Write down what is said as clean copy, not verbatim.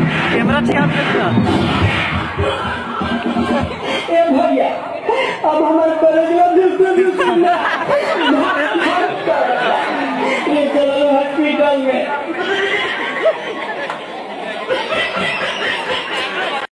camera ठीक है ए भैया अब हमारे कॉलेज में दूसरे ये चलो हॉस्पिटल में